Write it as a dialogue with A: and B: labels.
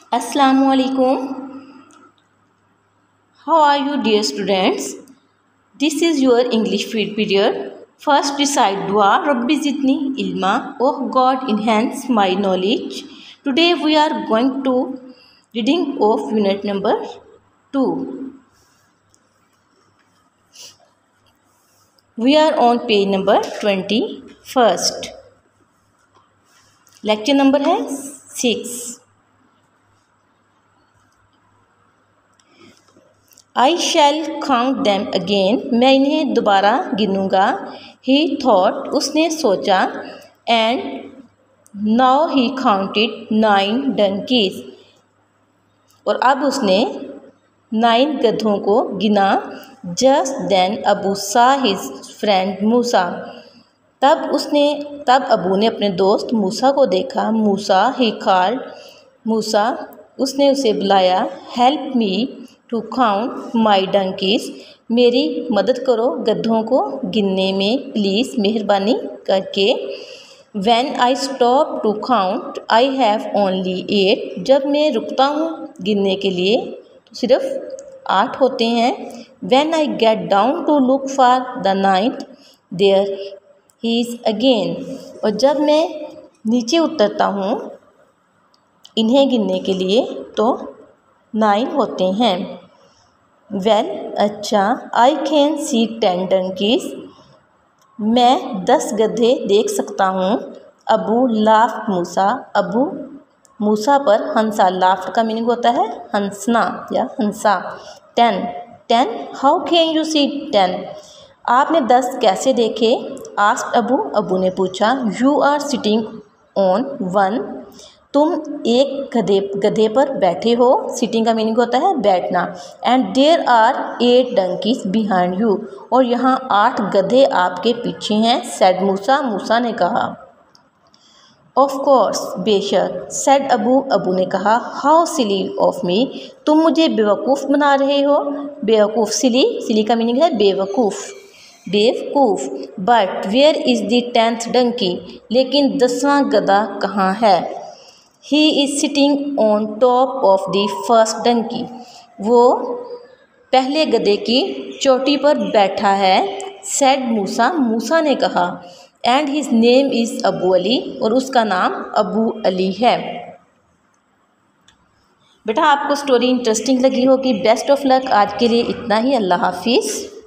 A: Assalamualaikum. How are you, dear students? This is your English period. First recite dua Rabbi zidni ilma. Oh God, enhance my knowledge. Today we are going to reading of unit number 2. We are on page number 21st. Lecture number है 6. I shall count them again. मैं इन्हें दोबारा गिनूँगा. He thought. उसने सोचा. And now he counted 9 donkeys. और अब उसने 9 गधों को गिना. Just then Abu saw his friend Musa. तब अबू ने अपने दोस्त मूसा को देखा. मूसा he called. मूसा उसने उसे बुलाया. Help me to count my donkeys. मेरी मदद करो गधों को गिनने में प्लीज़ मेहरबानी करके. When I stop to count I have only 8. जब मैं रुकता हूँ गिनने के लिए तो सिर्फ 8 होते हैं. When I get down to look for the 9th there he is again. और जब मैं नीचे उतरता हूँ इन्हें गिनने के लिए तो 9 होते हैं. Well, अच्छा. I can see 10 donkeys. मैं 10 गधे देख सकता हूँ. Abu laughed Musa. Abu Musa पर हंसा. लाफ्ड का मीनिंग होता है हंसना या हंसा. 10. How can you see 10? आपने 10 कैसे देखे? आस्क्ड अबू. अबू ने पूछा. You are sitting on one. तुम एक गधे पर बैठे हो. सिटिंग का मीनिंग होता है बैठना. And there are 8 donkeys behind you. और यहाँ 8 गधे आपके पीछे हैं. सेड मूसा. मूसा ने कहा. ऑफ कोर्स बेशक. Said Abu. अबू ने कहा. How silly of me. तुम मुझे बेवकूफ़ बना रहे हो. बेवकूफ़. सिली का मीनिंग है बेवकूफ़. But where is the 10th donkey. लेकिन 10वां गधा कहाँ है? He is sitting on top of the first donkey. वो पहले गधे की चोटी पर बैठा है. Said मूसा. मूसा ने कहा. And his name is Abu Ali. और उसका नाम अबू अली है. बेटा आपको स्टोरी इंटरेस्टिंग लगी होगी. Best of luck. आज के लिए इतना ही. अल्लाह हाफिज़.